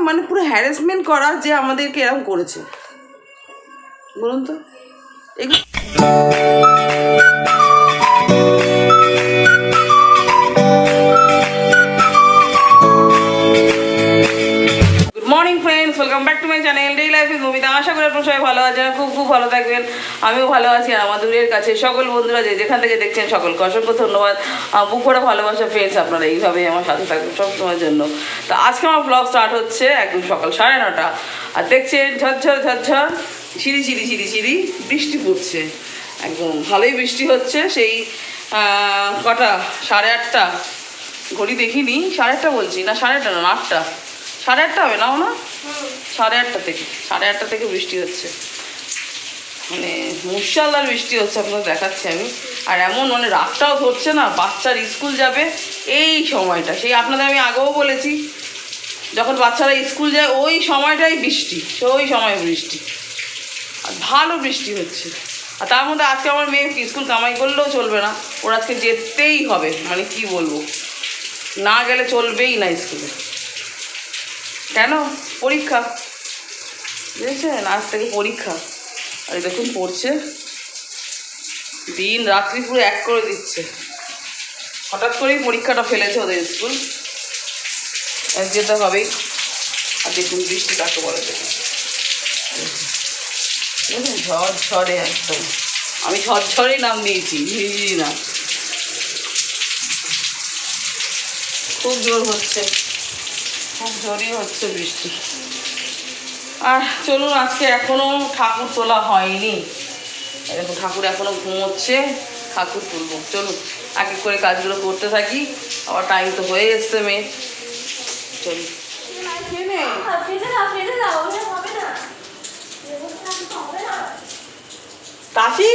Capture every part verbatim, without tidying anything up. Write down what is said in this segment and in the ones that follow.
মানে পুরো হ্যারাসমেন্ট করা যে আমাদেরকে এরকম করেছে বলুন তো। এগুলো morning friends, welcome back to my channel day life is Mumita. আশা করি আপনারা সবাই ভালো আছেন, খুব খুব ভালো থাকবেন। আমিও ভালো আছি। আর আমার দূরের কাছে সকল বন্ধুরা যে যেখান থেকে দেখছেন সকলকে অসংখ্য ধন্যবাদ। বুক ভরা ভালোবাসা ফ্রেন্ডস, আপনারা এইভাবেই আমার সাথে থাকবেন সবসময়ের জন্য। তো আজকে আমার ব্লগ স্টার্ট হচ্ছে একদম সকাল সাড়ে নটা। আর দেখছেন ঝরঝর ঝরঝর ঝিরি ঝিরি ঝিরি ঝিরি বৃষ্টি পড়ছে, একদম ভালোই বৃষ্টি হচ্ছে। সেই কটা সাড়ে আটটা, ঘড়ি দেখিনি, সাড়ে আটটা বলছি না, সাড়ে আটটা না আটটা, সাড়ে আটটা হবে নাও না, সাড়ে আটটা থেকে সাড়ে আটটা থেকে বৃষ্টি হচ্ছে, মানে মুষলধারে বৃষ্টি হচ্ছে, আপনাদের দেখাচ্ছি আমি। আর এমন মানে রাতটাও ধরছে না, বাচ্চার স্কুল যাবে এই সময়টা, সেই আপনাদের আমি আগেও বলেছি, যখন বাচ্চারা স্কুল যায় ওই সময়টাই বৃষ্টি, ওই সময় বৃষ্টি, আর ভালো বৃষ্টি হচ্ছে। আর তার মধ্যে আজকে আমার মেয়ে স্কুল কামাই করলেও চলবে না, ওর আজকে যেতেই হবে, মানে কি বলবো, না গেলে চলবেই না স্কুলে। কেন? পরীক্ষা, বুঝেছেন, আজ থেকে পরীক্ষা। আর দেখুন পড়ছে, দিন রাত্রি পুরো এক করে দিচ্ছে। হঠাৎ করেই পরীক্ষাটা ফেলেছে ওদের স্কুল, যেতে হবেই। আর দেখুন বৃষ্টি কাকে বলে, দেখুন বুঝলেন, ঝড় ঝড়ে একদম, আমি ঝড়ঝড়েই নাম দিয়েছি, ভিজি না, খুব জোর হচ্ছে, খুব জোরই হচ্ছে বৃষ্টি। আর চলুন, আজকে এখনও ঠাকুর তোলা হয়নি, এরকম ঠাকুর এখনও ঘুমোচ্ছে, ঠাকুর তুলবো। চলুন এক এক করে কাজগুলো করতে থাকি, আবার টাইম তো হয়ে এসছে মেয়ে। চলুন কাশি,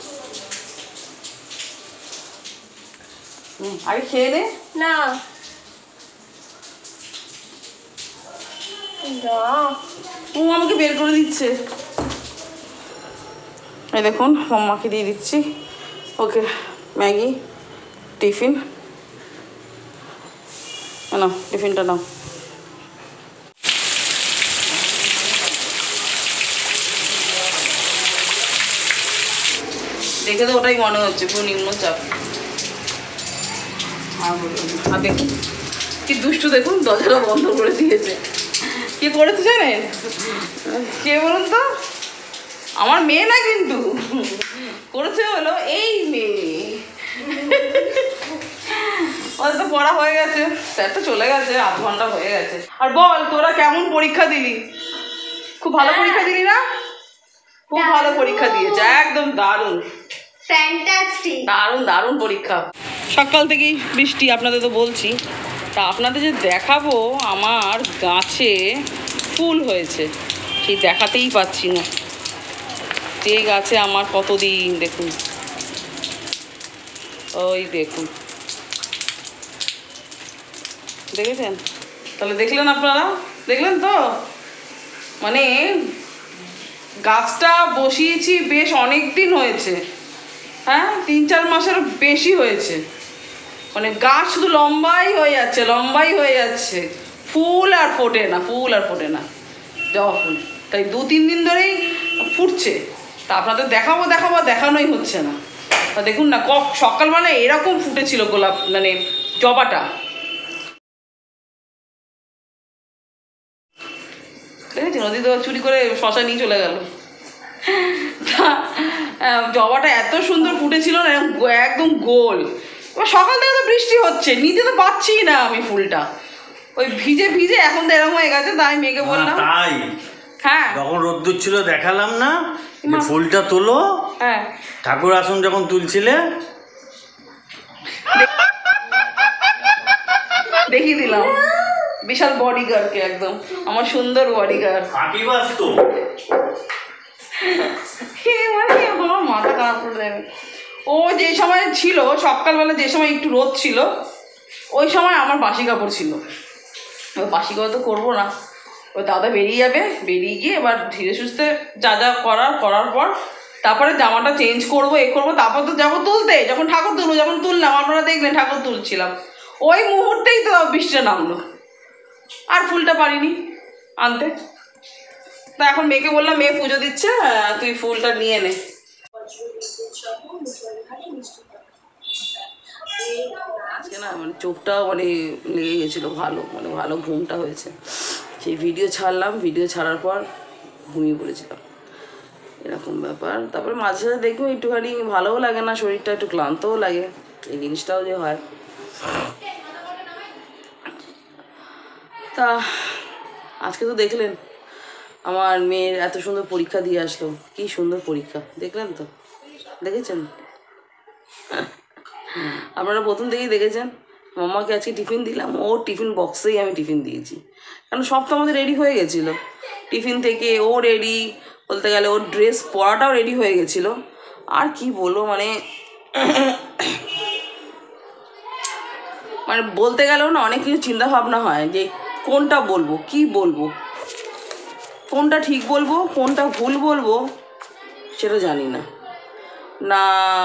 হুম আগে খেয়ে নে না, ও আমাকে বের করে দিচ্ছে। এই দেখুন মাম্মাকে দিয়ে দিচ্ছি, ওকে ম্যাগি টিফিন, নাও টিফিনটা নাও। দেখে তো ওটাই মনে হচ্ছে পুরো নিম্নচাপ। আর দেখুন কি দুষ্টু, দেখুন দরজাটা বন্ধ করে দিয়েছে। কে করেছে জানেন? কে বলুন তো? আমার মেয়ে না, কিন্তু করেছে হলো এই মেয়ে। ওদের তো পড়া হয়ে গেছে, স্যারটা চলে গেছে, আধ ঘন্টা হয়ে গেছে। আর বল, তোরা কেমন পরীক্ষা দিলি? খুব ভালো পরীক্ষা দিলি না? খুব ভালো পরীক্ষা দিয়েছে, একদম দারুণ, ফ্যান্টাস্টিক, দারুণ দারুণ পরীক্ষা। সকাল থেকেই বৃষ্টি, আপনাদের তো বলছি। তা আপনাদের যে দেখাবো, আমার গাছে ফুল হয়েছে, সেই দেখাতেই পাচ্ছি না। যে গাছে আমার কতদিন, দেখুন ওই দেখুন, দেখেছেন? তাহলে দেখলেন আপনারা, দেখলেন তো, মানে গাছটা বসিয়েছি বেশ অনেক দিন হয়েছে, হ্যাঁ তিন চার মাসের বেশি হয়েছে, মানে গাছ শুধু লম্বাই হয়ে যাচ্ছে, লম্বাই হয়ে যাচ্ছে, ফুল আর ফোটে না, ফুল আর ফোটে না, জবা ফুল। তাই দু তিন দিন ধরেই ফুটছে, তা আপনাদের দেখাবো দেখাবো দেখানোই হচ্ছে না। তা দেখুন না, ক সকালবেলা এরকম ফুটেছিল গোলাপ, মানে জবাটা, দেখেছি নদী তো চুরি করে শশা নিয়ে চলে গেল। জবাটা এত সুন্দর ফুটেছিল না, একদম গোল। এবার সকাল থেকে তো বৃষ্টি হচ্ছে, নিতে তো পাচ্ছি না আমি ফুলটা, ওই ভিজে ভিজে এখন তো এরকম হয়ে গেছে। তাই মেয়েকে বললাম, তাই হ্যাঁ যখন রোদ্দুর ছিল দেখালাম না যে ফুলটা তোলো, হ্যাঁ ঠাকুর আসন যখন তুলছিলে দেখিয়ে দিলাম, বিশাল বডিগার্ডকে, একদম আমার সুন্দর বডিগার্ড। মানে আমার মাথা খারাপ করে দেবে। ও যে সময় ছিল সকালবেলা, যে সময় একটু রোদ ছিল, ওই সময় আমার বাসি কাপড় ছিল, ওই বাসি কাপড় তো করবো না, ওই দাদা বেরিয়ে যাবে, বেরিয়ে গিয়ে এবার ধীরে সুস্থে যা যা করার করার পর তারপরে জামাটা চেঞ্জ করবো, এ করবো, তারপর তো যাবো তুলতে, যখন ঠাকুর তুলবো, যখন তুললাম আপনারা দেখলেন ঠাকুর তুলছিলাম, ওই মুহূর্তেই তো বৃষ্টিটা নামলো, আর ফুলটা পারিনি। আনতে। তা এখন মেয়েকে বললাম মেয়ে পুজো দিচ্ছে, তুই ফুলটা নিয়ে নে। আজকে না মানে চোখটাও মানে লেগে গেছিলো, ভালো মানে ভালো ঘুমটা হয়েছে। সেই ভিডিও ছাড়লাম, ভিডিও ছাড়ার পর ঘুমিয়ে পড়েছিলাম, এরকম ব্যাপার। তারপরে মাঝে সাঝে দেখবো একটুখানি ভালোও লাগে না, শরীরটা একটু ক্লান্তও লাগে, এই জিনিসটাও যে হয়। তা আজকে তো দেখলেন আমার মেয়ের এত সুন্দর পরীক্ষা দিয়ে আসলো, কি সুন্দর পরীক্ষা দেখলেন তো, দেখেছেন আপনারা প্রথম থেকেই দেখেছেন। মাম্মাকে আজকে টিফিন দিলাম, ওর টিফিন বক্সেই আমি টিফিন দিয়েছি, কারণ সব তো আমাদের রেডি হয়ে গেছিলো। টিফিন থেকে ও রেডি, বলতে গেলে ওর ড্রেস পরাটাও রেডি হয়ে গেছিলো। আর কি বলবো মানে মানে বলতে গেলেও না অনেক কিছু চিন্তা ভাবনা হয় যে কোনটা বলবো, কি বলবো, কোনটা ঠিক বলবো, কোনটা ভুল বলবো, সেটা জানি না। না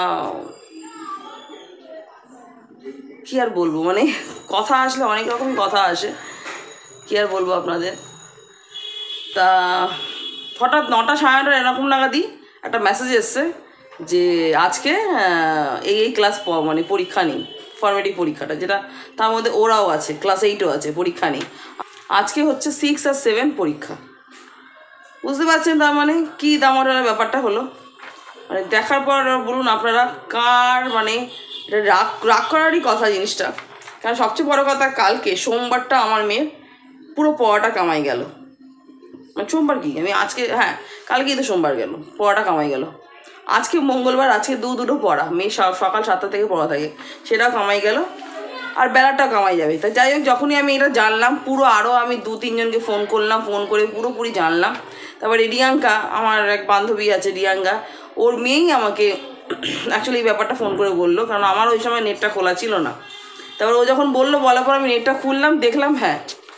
কি আর বলবো, মানে কথা আসলে অনেক রকমই কথা আসে, কি আর বলবো আপনাদের। তা হঠাৎ নটা সাড়ে নটা এরকম নাগাদই একটা মেসেজ এসছে যে আজকে এই এই ক্লাস মানে পরীক্ষা নেই, ফর্মেটিভ পরীক্ষাটা, যেটা তার মধ্যে ওরাও আছে, ক্লাস এইটও আছে, পরীক্ষা নেই। আজকে হচ্ছে সিক্স আর সেভেন পরীক্ষা। বুঝতে পারছেন তার মানে কী দামার ব্যাপারটা হলো। মানে দেখার পর বলুন আপনারা কার মানে এটা রাগ রাগ করারই কথা জিনিসটা। কারণ সবচেয়ে বড় কথা, কালকে সোমবারটা আমার মেয়ের পুরো পড়াটা কামাই গেল। মানে সোমবার কি আমি আজকে, হ্যাঁ কালকেই তো সোমবার গেল, পড়াটা কামাই গেল। আজকে মঙ্গলবার, আজকে দু দুটো পড়া, মেয়ে সকাল সাতটা থেকে পড়া থাকে, সেটাও কামাই গেল, আর বেলাটাও কামাই যাবে। তা যাই হোক, যখনই আমি এটা জানলাম পুরো আরও আমি দু তিনজনকে ফোন করলাম, ফোন করে পুরোপুরি জানলাম। তারপরে রিয়াঙ্কা, আমার এক বান্ধবী আছে রিয়াঙ্কা, ওর মেয়েই আমাকে অ্যাকচুয়ালি এই ব্যাপারটা ফোন করে বললো, কারণ আমার ওই সময় নেটটা খোলা ছিল না। তারপর ও যখন বললো, বলার পর আমি নেটটা খুললাম, দেখলাম হ্যাঁ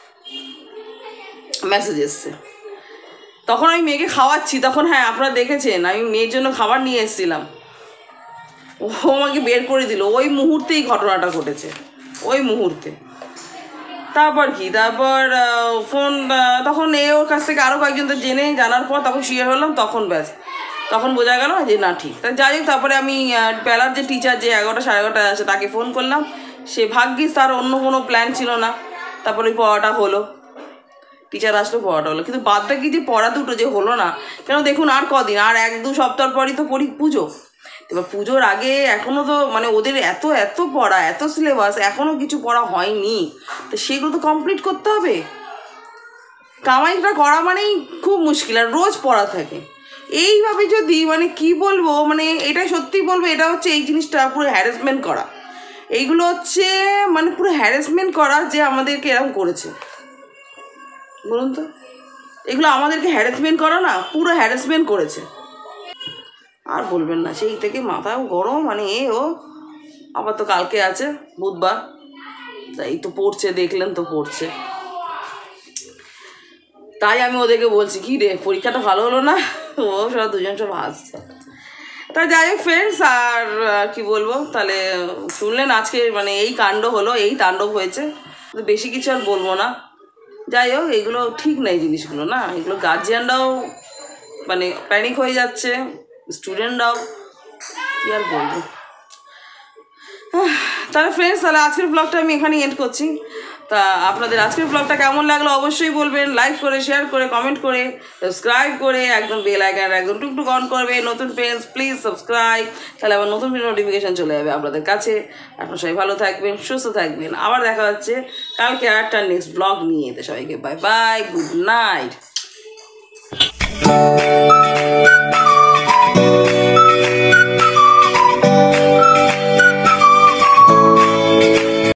মেসেজ এসছে। তখন আমি মেয়েকে খাওয়াচ্ছি, তখন হ্যাঁ আপনারা দেখেছেন আমি মেয়ের জন্য খাবার নিয়ে এসেছিলাম, ও আমাকে বের করে দিল, ওই মুহূর্তেই ঘটনাটা ঘটেছে, ওই মুহূর্তে। তারপর কি, তারপর ফোন, তখন এ ওর কাছ থেকে আরও কয়েকজন তো জেনে জানার পর তখন শিওর হলাম, তখন ব্যাস তখন বোঝা গেল যে না ঠিক। তা যাই হোক, তারপরে আমি বেলার যে টিচার যে এগারোটা সাড়ে এগারোটায় আছে তাকে ফোন করলাম, সে ভাগ্যিস তার অন্য কোনো প্ল্যান ছিল না, তারপরে ওই পড়াটা হলো, টিচার আসলো পড়াটা হলো। কিন্তু বাদ বাকি যে পড়া দুটো যে হলো না কেন, দেখুন আর কদিন, আর এক দু সপ্তাহ পরই তো পড়ি পুজো। এবার পুজোর আগে এখনও তো মানে ওদের এত এত পড়া, এত সিলেবাস, এখনও কিছু পড়া হয়নি, তো সেগুলো তো কমপ্লিট করতে হবে। কামাইটা করা মানেই খুব মুশকিল, আর রোজ পড়া থাকে। এইভাবে যদি মানে কি বলবো, মানে এটা সত্যি বলবো, এটা হচ্ছে এই জিনিসটা পুরো হ্যারাসমেন্ট করা, এইগুলো হচ্ছে মানে পুরো হ্যারাসমেন্ট করা যে আমাদেরকে এরকম করেছে, বলুন তো, এগুলো আমাদেরকে হ্যারাসমেন্ট করা না, পুরো হ্যারাসমেন্ট করেছে। আর বলবেন না, সেই থেকে মাথাও গরম, মানে এ ও আবার তো কালকে আছে বুধবার, তাই তো পড়ছে, দেখলেন তো পড়ছে। তাই আমি ওদেরকে বলছি কি রে পরীক্ষাটা ভালো হলো না, ও সব দুজন সব হাসছে। তাই যাই হোক ফ্রেন্ডস, আর কি বলবো, তাহলে শুনলেন আজকে মানে এই কাণ্ড হলো, এই তাণ্ডব হয়েছে, বেশি কিছু আর বলবো না। যাই হোক, এগুলো ঠিক নেই জিনিসগুলো, না এগুলো গার্জিয়ানরাও মানে প্যানিক হয়ে যাচ্ছে, স্টুডেন্টরাও, কি আর বলবো। তাহলে ফ্রেন্ডস, তাহলে আজকের ব্লগটা আমি এখানেই এন্ড করছি। তা আপনাদের আজকের ব্লগটা কেমন লাগলো অবশ্যই বলবেন, লাইক করে, শেয়ার করে, কমেন্ট করে, সাবস্ক্রাইব করে, একদম বেল আইকন একদম টুকটুক অন করবে। নতুন ফ্রেন্ডস প্লিজ সাবস্ক্রাইব, তাহলে আবার নতুন ভিডিও নোটিফিকেশান চলে যাবে আপনাদের কাছে। আপনারা সবাই ভালো থাকবেন, সুস্থ থাকবেন, আবার দেখা হচ্ছে কালকে একটা নেক্সট ব্লগ নিয়ে। তো সবাইকে বাই বাই, গুড নাইট।